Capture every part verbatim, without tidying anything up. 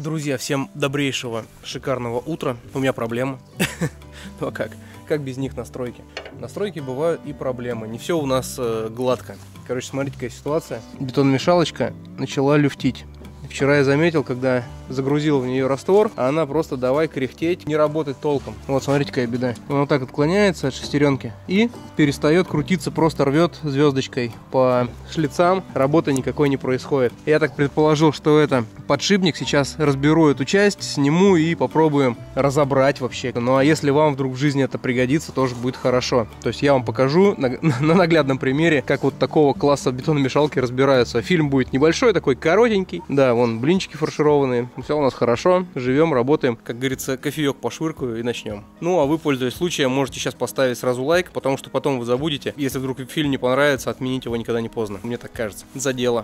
Друзья, всем добрейшего, шикарного утра. У меня проблемы. Ну а как? Как без них настройки? Настройки бывают и проблемы. Не все у нас э, гладко. Короче, смотрите, какая ситуация. Бетономешалочка начала люфтить. Вчера я заметил, когда загрузил в нее раствор, а она просто давай кряхтеть, не работает толком. Вот, смотрите, какая беда. Он вот так отклоняется от шестеренки и перестает крутиться, просто рвет звездочкой по шлицам. Работы никакой не происходит. Я так предположил, что это подшипник. Сейчас разберу эту часть, сниму и попробуем разобрать вообще. Ну а если вам вдруг в жизни это пригодится, тоже будет хорошо. То есть я вам покажу на, на наглядном примере, как вот такого класса бетономешалки разбираются. Фильм будет небольшой, такой коротенький. Да, вон блинчики фаршированные. Все у нас хорошо. Живем, работаем. Как говорится, кофеек пошвыркаю и начнем. Ну, а вы, пользуясь случаем, можете сейчас поставить сразу лайк, потому что потом вы забудете. Если вдруг фильм не понравится, отменить его никогда не поздно. Мне так кажется. За дело.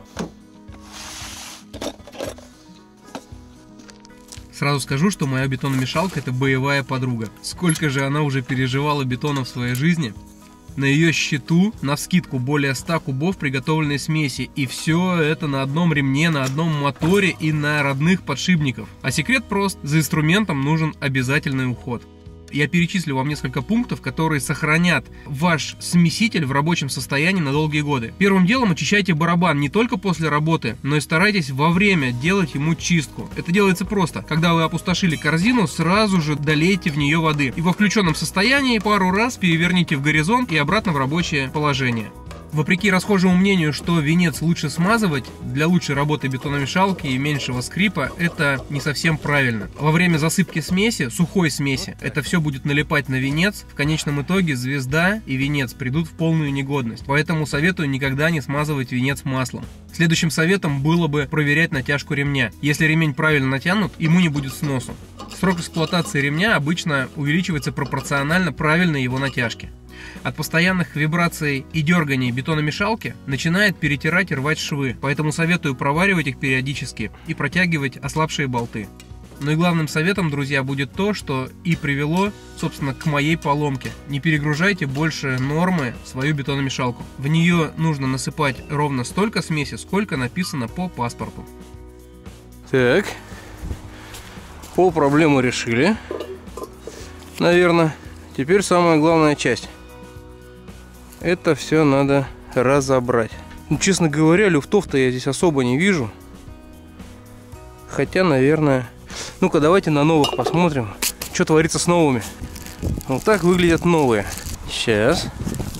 Сразу скажу, что моя бетономешалка — это боевая подруга. Сколько же она уже переживала бетона в своей жизни. На ее счету навскидку более ста кубов приготовленной смеси. И все это на одном ремне, на одном моторе и на родных подшипниках. А секрет прост. За инструментом нужен обязательный уход. Я перечислю вам несколько пунктов, которые сохранят ваш смеситель в рабочем состоянии на долгие годы. Первым делом очищайте барабан не только после работы, но и старайтесь во время делать ему чистку. Это делается просто. Когда вы опустошили корзину, сразу же долейте в нее воды. И во включенном состоянии пару раз переверните в горизонт и обратно в рабочее положение. Вопреки расхожему мнению, что венец лучше смазывать для лучшей работы бетономешалки и меньшего скрипа, это не совсем правильно. Во время засыпки смеси, сухой смеси, это все будет налипать на венец. В конечном итоге звезда и венец придут в полную негодность. Поэтому советую никогда не смазывать венец маслом. Следующим советом было бы проверять натяжку ремня. Если ремень правильно натянут, ему не будет сносу. Срок эксплуатации ремня обычно увеличивается пропорционально правильной его натяжке. От постоянных вибраций и дерганий бетономешалки начинает перетирать и рвать швы, поэтому советую проваривать их периодически и протягивать ослабшие болты. Ну и главным советом, друзья, будет то, что и привело, собственно, к моей поломке. Не перегружайте больше нормы свою бетономешалку. В нее нужно насыпать ровно столько смеси, сколько написано по паспорту. Так, пол проблемы решили, наверное. Теперь самая главная часть. Это все надо разобрать. Ну, честно говоря, люфтов-то я здесь особо не вижу. Хотя, наверное... Ну-ка, давайте на новых посмотрим, что творится с новыми. Вот так выглядят новые. Сейчас.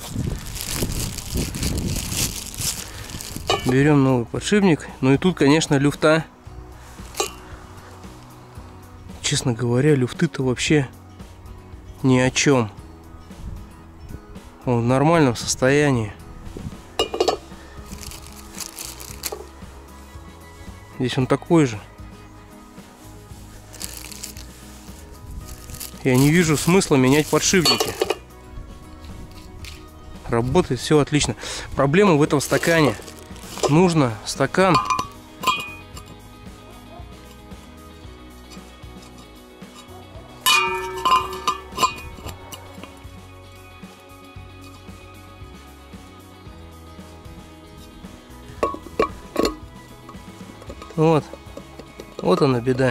Берем новый подшипник. Ну и тут, конечно, люфта. Честно говоря, люфты-то вообще ни о чем. Он в нормальном состоянии. Здесь он такой же. Я не вижу смысла менять подшипники. Работает все отлично. Проблема в этом стакане. Нужно стакан Вот, вот она беда.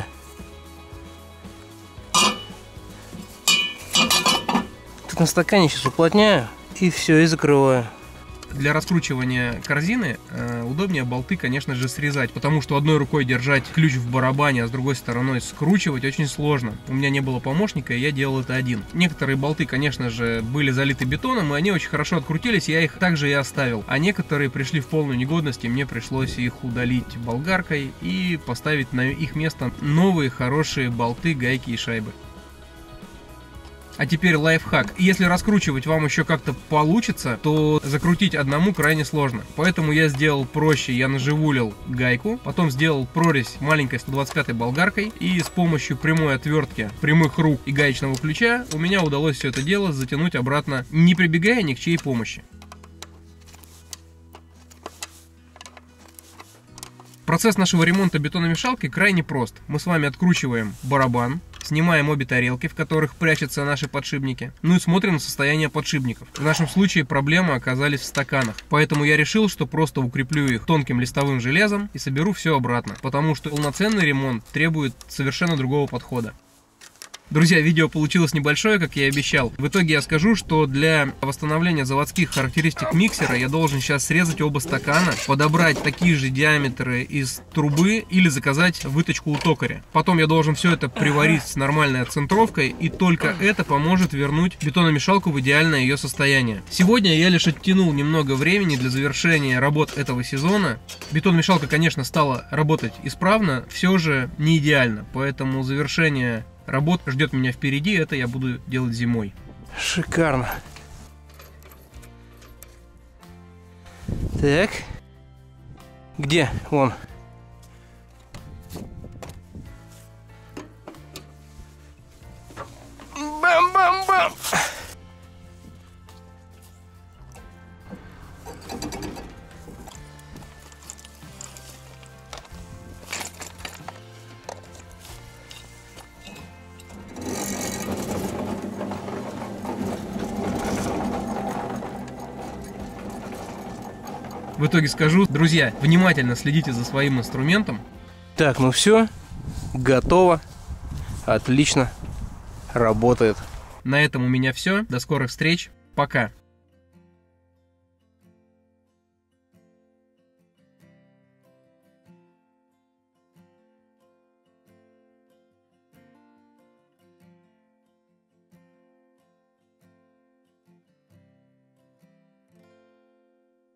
Тут на стакане сейчас уплотняю и все, и закрываю. Для раскручивания корзины э, удобнее болты, конечно же, срезать, потому что одной рукой держать ключ в барабане, а с другой стороной скручивать очень сложно. У меня не было помощника, и я делал это один. Некоторые болты, конечно же, были залиты бетоном, и они очень хорошо открутились, я их также и оставил. А некоторые пришли в полную негодность, и мне пришлось их удалить болгаркой и поставить на их место новые хорошие болты, гайки и шайбы. А теперь лайфхак. Если раскручивать вам еще как-то получится, то закрутить одному крайне сложно. Поэтому я сделал проще. Я наживулил гайку, потом сделал прорезь маленькой сто двадцать пятой болгаркой. И с помощью прямой отвертки, прямых рук и гаечного ключа у меня удалось все это дело затянуть обратно, не прибегая ни к чьей помощи. Процесс нашего ремонта бетономешалки крайне прост. Мы с вами откручиваем барабан, Снимаем обе тарелки, в которых прячутся наши подшипники. Ну и смотрим на состояние подшипников. В нашем случае проблемы оказались в стаканах. Поэтому я решил, что просто укреплю их тонким листовым железом и соберу все обратно. Потому что полноценный ремонт требует совершенно другого подхода. Друзья, видео получилось небольшое, как я и обещал. В итоге я скажу, что для восстановления заводских характеристик миксера я должен сейчас срезать оба стакана, подобрать такие же диаметры из трубы или заказать выточку у токаря. Потом я должен все это приварить с нормальной оцентровкой, и только это поможет вернуть бетономешалку в идеальное ее состояние. Сегодня я лишь оттянул немного времени для завершения работ этого сезона. Бетономешалка, конечно, стала работать исправно, все же не идеально, поэтому завершение работ ждет меня впереди, это я буду делать зимой. Шикарно. Так. Где? Вон. Бам-бам-бам. В итоге скажу, друзья, внимательно следите за своим инструментом. Так, ну все, готово, отлично, работает. На этом у меня все. До скорых встреч. Пока.